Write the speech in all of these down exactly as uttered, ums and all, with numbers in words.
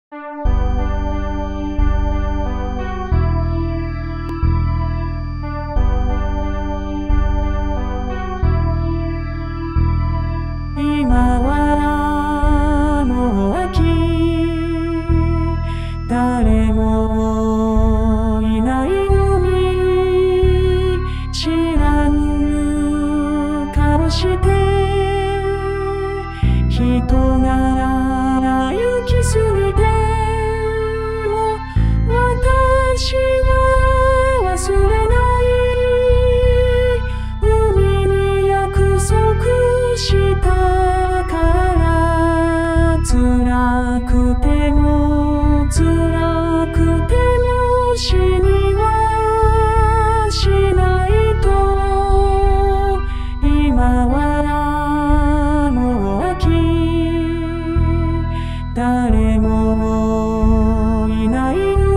今はもう秋、誰もいない海、知らぬ顔して人が行き過ぎても私は忘れない海に約束したから辛くても辛くても死にはしないと今はもう秋誰もいない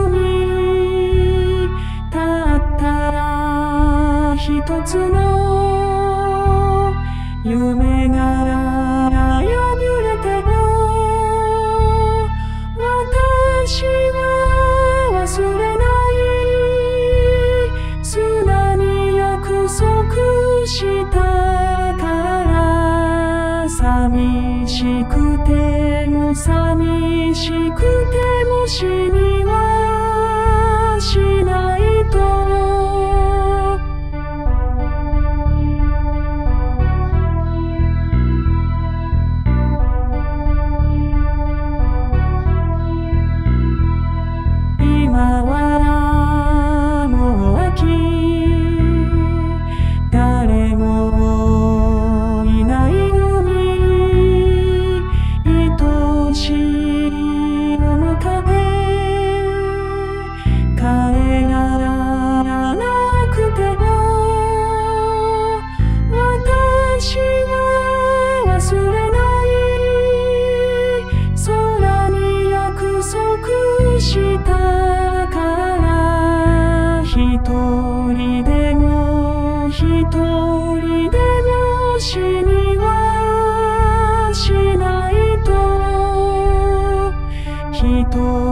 海たった一つの夢が破れても私は忘れない砂に約束したから寂しくても寂しくても死にはしないと今はもう秋誰もいない海愛しい面影帰らなくても私は忘れない空に約束したから一人でも一人でも死にはしないと人